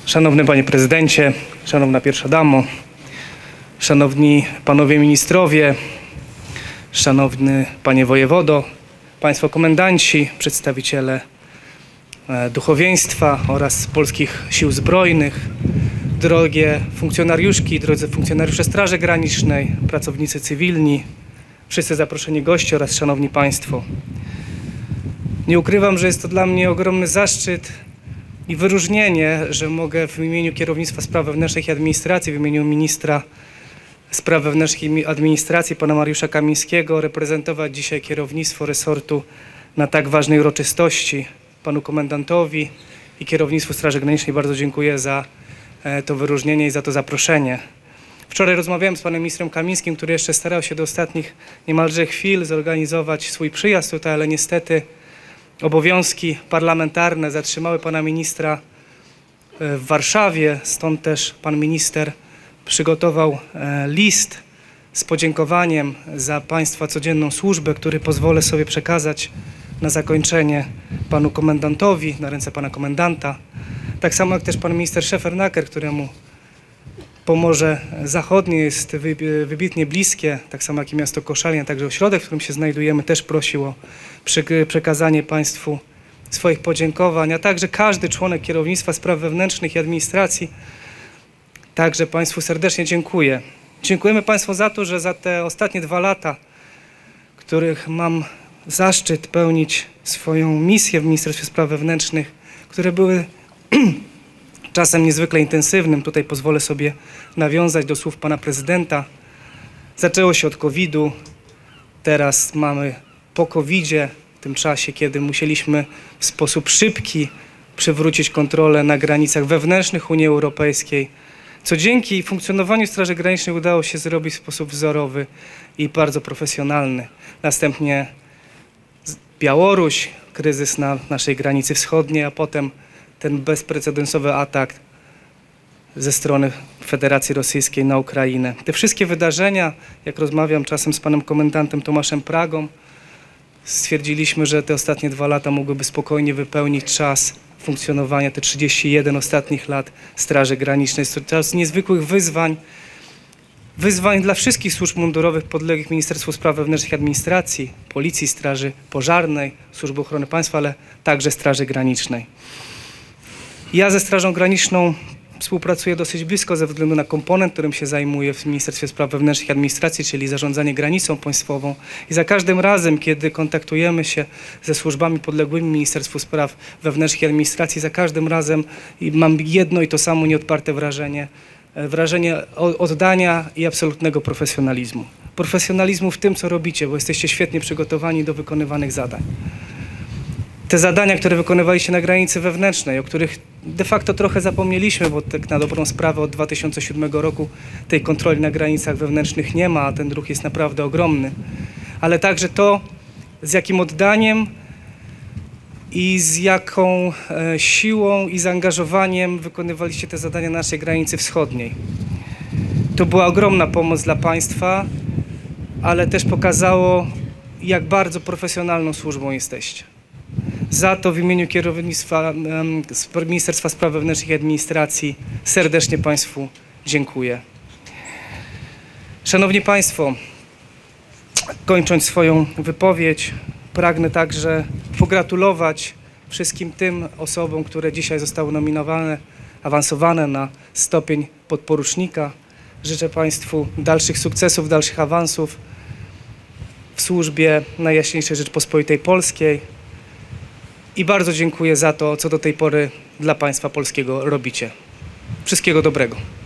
Szanowny Panie Prezydencie, Szanowna Pierwsza Damo, Szanowni Panowie Ministrowie, Szanowny Panie Wojewodo, Państwo Komendanci, przedstawiciele duchowieństwa oraz Polskich Sił Zbrojnych, drogie funkcjonariuszki, drodzy funkcjonariusze Straży Granicznej, pracownicy cywilni, wszyscy zaproszeni goście oraz Szanowni Państwo. Nie ukrywam, że jest to dla mnie ogromny zaszczyt i wyróżnienie, że mogę w imieniu Kierownictwa Spraw Wewnętrznych i Administracji, w imieniu Ministra Spraw Wewnętrznych i Administracji, pana Mariusza Kamińskiego, reprezentować dzisiaj kierownictwo resortu na tak ważnej uroczystości. Panu komendantowi i kierownictwu Straży Granicznej bardzo dziękuję za to wyróżnienie i za to zaproszenie. Wczoraj rozmawiałem z panem ministrem Kamińskim, który jeszcze starał się do ostatnich niemalże chwil zorganizować swój przyjazd tutaj, ale niestety obowiązki parlamentarne zatrzymały pana ministra w Warszawie, stąd też pan minister przygotował list z podziękowaniem za państwa codzienną służbę, który pozwolę sobie przekazać na zakończenie panu komendantowi, na ręce pana komendanta. Tak samo jak też pan minister Szefernaker, któremu Pomorze Zachodnie jest wybitnie bliskie, tak samo jak i miasto Koszalin, a także ośrodek, w którym się znajdujemy, też prosił o przekazanie państwu swoich podziękowań, a także każdy członek Kierownictwa Spraw Wewnętrznych i Administracji. Także państwu serdecznie dziękuję. Dziękujemy państwu za to, że za te ostatnie 2 lata, w których mam zaszczyt pełnić swoją misję w Ministerstwie Spraw Wewnętrznych, które były czasem niezwykle intensywnym. Tutaj pozwolę sobie nawiązać do słów pana prezydenta. Zaczęło się od COVID-u, teraz mamy po COVID-zie, w tym czasie, kiedy musieliśmy w sposób szybki przywrócić kontrolę na granicach wewnętrznych Unii Europejskiej, co dzięki funkcjonowaniu Straży Granicznej udało się zrobić w sposób wzorowy i bardzo profesjonalny. Następnie Białoruś, kryzys na naszej granicy wschodniej, a potem ten bezprecedensowy atak ze strony Federacji Rosyjskiej na Ukrainę. Te wszystkie wydarzenia, jak rozmawiam czasem z panem komendantem Tomaszem Pragą, stwierdziliśmy, że te ostatnie 2 lata mogłyby spokojnie wypełnić czas funkcjonowania, te 31 ostatnich lat Straży Granicznej. Jest to czas niezwykłych wyzwań dla wszystkich służb mundurowych podległych Ministerstwu Spraw Wewnętrznych i Administracji, Policji, Straży Pożarnej, Służby Ochrony Państwa, ale także Straży Granicznej. Ja ze Strażą Graniczną współpracuję dosyć blisko ze względu na komponent, którym się zajmuję w Ministerstwie Spraw Wewnętrznych i Administracji, czyli zarządzanie granicą państwową. I za każdym razem, kiedy kontaktujemy się ze służbami podległymi Ministerstwu Spraw Wewnętrznych i Administracji, za każdym razem mam jedno i to samo nieodparte wrażenie oddania i absolutnego profesjonalizmu. Profesjonalizmu w tym, co robicie, bo jesteście świetnie przygotowani do wykonywanych zadań. Te zadania, które wykonywaliście na granicy wewnętrznej, o których de facto trochę zapomnieliśmy, bo tak na dobrą sprawę od 2007 roku tej kontroli na granicach wewnętrznych nie ma, a ten ruch jest naprawdę ogromny. Ale także to, z jakim oddaniem i z jaką siłą i zaangażowaniem wykonywaliście te zadania na naszej granicy wschodniej. To była ogromna pomoc dla państwa, ale też pokazało, jak bardzo profesjonalną służbą jesteście. Za to w imieniu kierownictwa Ministerstwa Spraw Wewnętrznych i Administracji serdecznie państwu dziękuję. Szanowni Państwo, kończąc swoją wypowiedź, pragnę także pogratulować wszystkim tym osobom, które dzisiaj zostały nominowane, awansowane na stopień podporucznika. Życzę państwu dalszych sukcesów, dalszych awansów w służbie Najjaśniejszej Rzeczypospolitej Polskiej. I bardzo dziękuję za to, co do tej pory dla państwa polskiego robicie. Wszystkiego dobrego.